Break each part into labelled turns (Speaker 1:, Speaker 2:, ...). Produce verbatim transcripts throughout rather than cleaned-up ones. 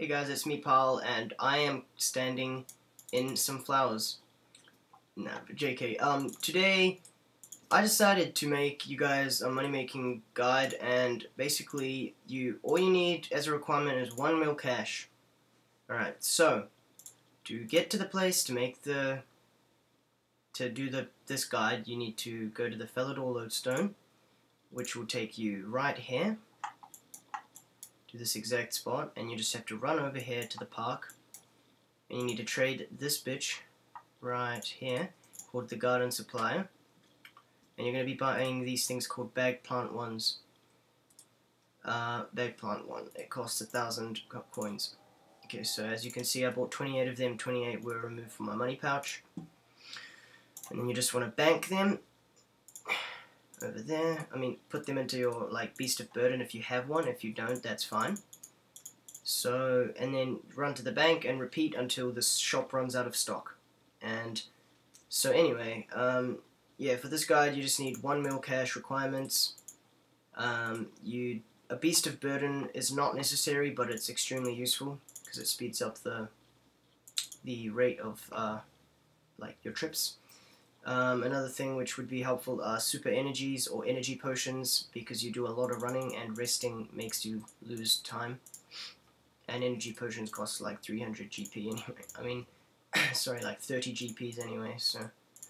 Speaker 1: Hey guys, it's me, Paul, and I am standing in some flowers. Nah, J K. Um, today I decided to make you guys a money-making guide, and basically, you all you need as a requirement is one mil cash. Alright, so to get to the place to make the to do the this guide, you need to go to the Felidor lodestone, which will take you right here to this exact spot, and you just have to run over here to the park, and you need to trade this bitch right here called the garden supplier, and you're going to be buying these things called bag plant ones. Uh, bag plant one, it costs a thousand coins. Okay, so as you can see, I bought twenty-eight of them. twenty-eight were removed from my money pouch, and then you just want to bank them over there. I mean, put them into your like beast of burden if you have one. If you don't, that's fine. So, and then run to the bank and repeat until this shop runs out of stock. And so anyway, um, yeah, for this guide you just need one mil cash requirements. Um, you a beast of burden is not necessary, but it's extremely useful because it speeds up the the rate of uh, like your trips. Um, another thing which would be helpful are super energies or energy potions, because you do a lot of running and resting makes you lose time. And energy potions cost like three hundred G P anyway. I mean, sorry, like thirty G Ps anyway. So,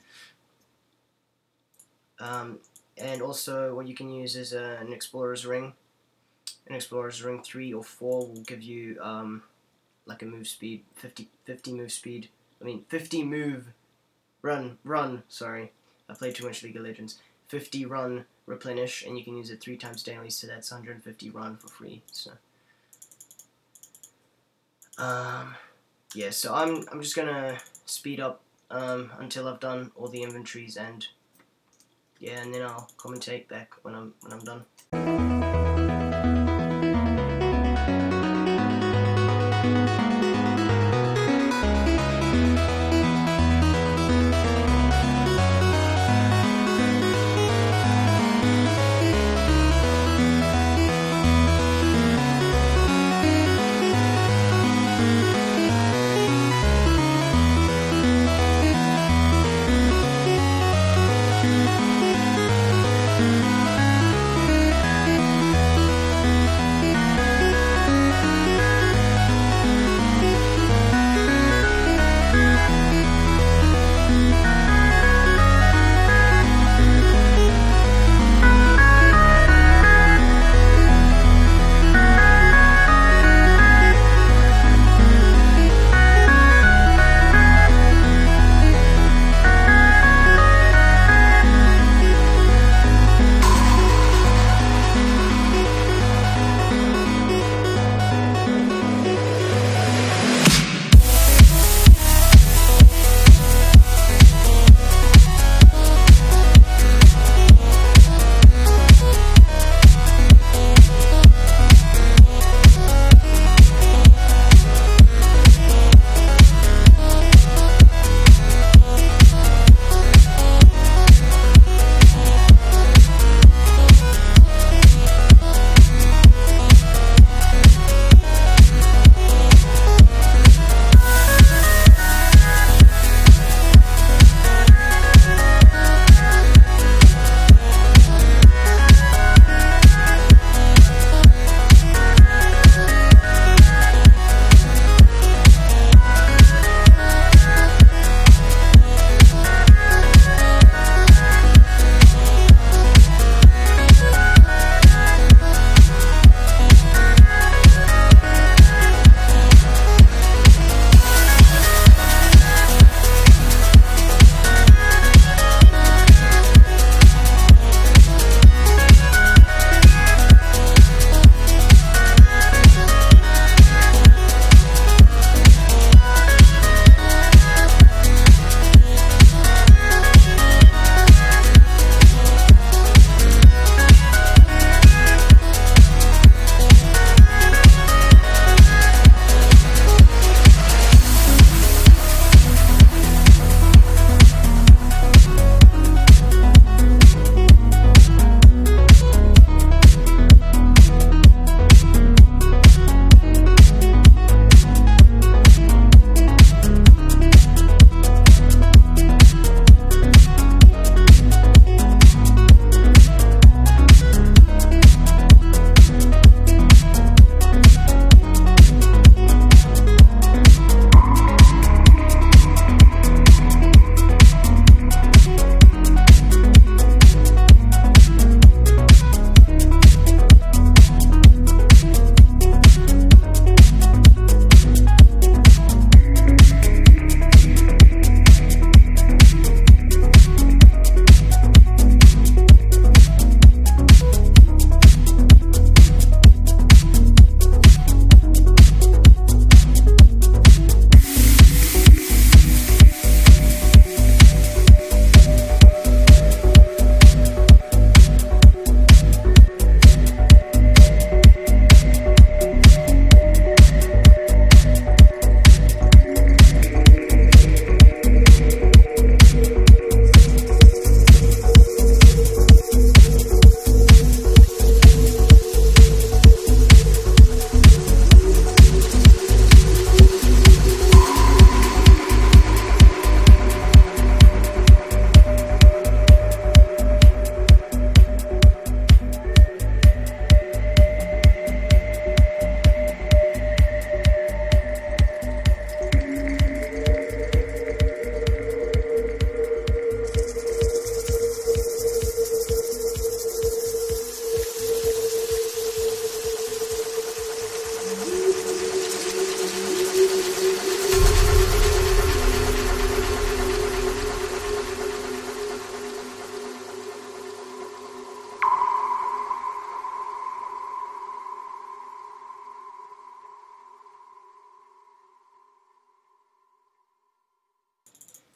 Speaker 1: um, and also what you can use is uh, an explorer's ring. An explorer's ring three or four will give you um, like a move speed, fifty, fifty move speed. I mean, fifty move. Run, run, sorry, I played too much League of Legends. fifty run replenish, and you can use it three times daily, so that's one hundred fifty run for free, so. Um, yeah, so I'm, I'm just gonna speed up, um, until I've done all the inventories, and, yeah, and then I'll commentate back when I'm, when I'm done.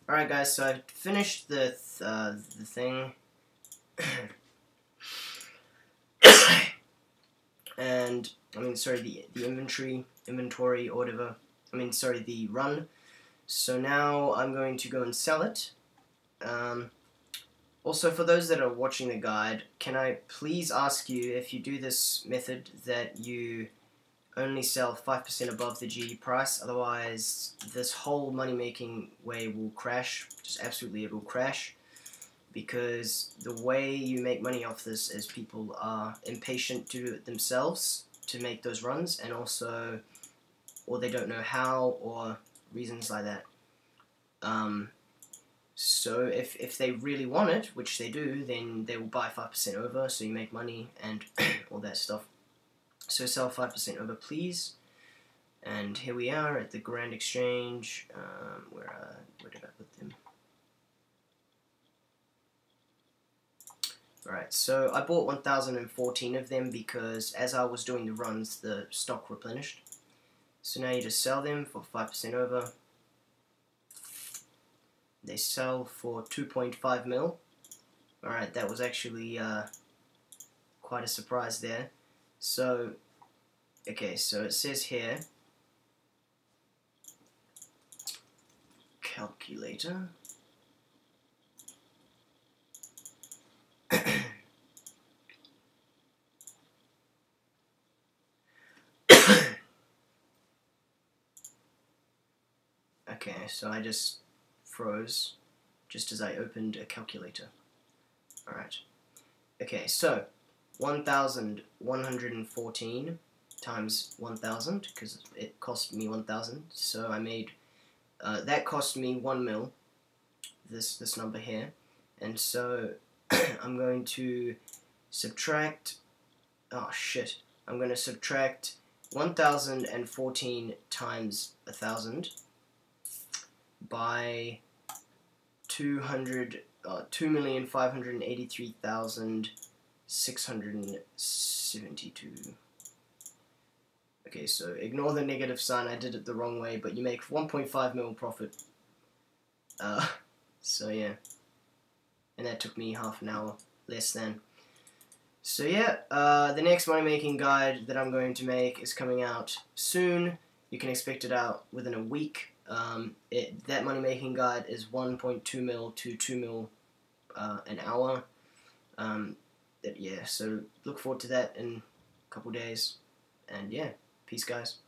Speaker 1: Alright guys, so I finished the, th uh, the thing. And, I mean, sorry, the, the inventory, inventory or whatever. I mean, sorry, the run. So now I'm going to go and sell it. Um, also, for those that are watching the guide, can I please ask you, if you do this method, that you only sell five percent above the G E price, otherwise this whole money-making way will crash. Just absolutely, it will crash. Because the way you make money off this is people are impatient to do it themselves to make those runs, and also, or they don't know how, or reasons like that. Um, so if, if they really want it, which they do, then they will buy five percent over, so you make money and all that stuff. So sell five percent over, please. And here we are at the Grand Exchange. Um, where, uh, where did I put them? Alright, so I bought one thousand fourteen of them because as I was doing the runs, the stock replenished. So now you just sell them for five percent over. They sell for two point five mil. Alright, that was actually uh, quite a surprise there. So, okay, so it says here, calculator. Okay, so I just froze just as I opened a calculator. Alright. Okay, so one thousand one hundred fourteen times one thousand, because it cost me one thousand, so I made, uh, that cost me one mil, this, this number here, and so I'm going to subtract, oh shit, I'm going to subtract one thousand fourteen times one thousand by two hundred, uh, two million five hundred eighty-three thousand six hundred seventy-two. Okay, so ignore the negative sign, I did it the wrong way, but you make one point five mil profit. Uh, so yeah. And that took me half an hour, less than. So yeah, uh, the next money making guide that I'm going to make is coming out soon. You can expect it out within a week. Um, it, that money making guide is one point two mil to two mil uh, an hour. Um, that, yeah, so look forward to that in a couple days. And yeah, peace guys.